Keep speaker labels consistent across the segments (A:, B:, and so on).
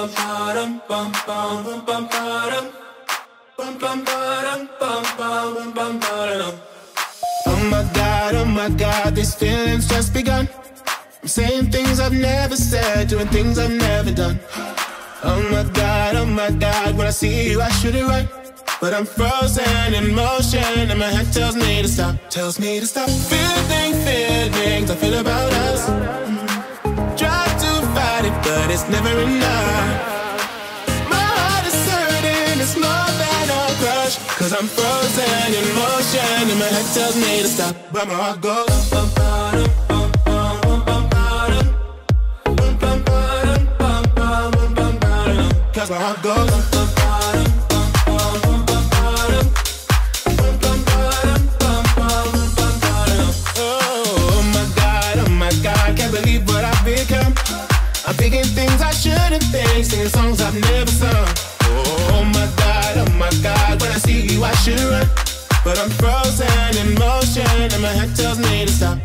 A: Oh my God, these feelings just begun. I'm saying things I've never said, doing things I've never done. Oh my God, when I see you I shoot it right, but I'm frozen in motion and my head tells me to stop, feelings I feel about us. Try to fight it, but it's never enough. My heart is hurting, it's more than a crush, 'cause I'm frozen in motion and my head tells me to stop, but my heart goes. Cause my heart goes. Oh my God, can't believe what I've become. I'm thinking things I shouldn't think, singing songs I've never sung. Oh my God, when I see you I should run, but I'm frozen in motion and my head tells me to stop,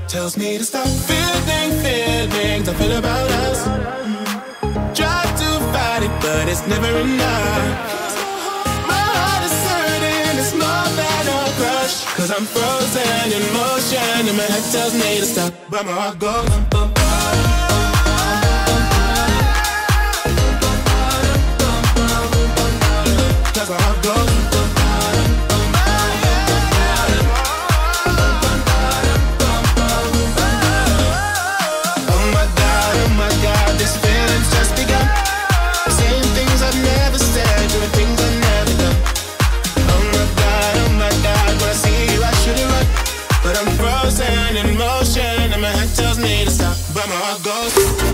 A: feelings I feel about us. Try to fight it, but it's never enough. My heart is hurting, it's more than a crush, 'cause I'm frozen in motion and my head tells me to stop, but my heart goes. Cause my heart goes. But I'm frozen in motion and my head tells me to stop, but my heart goes.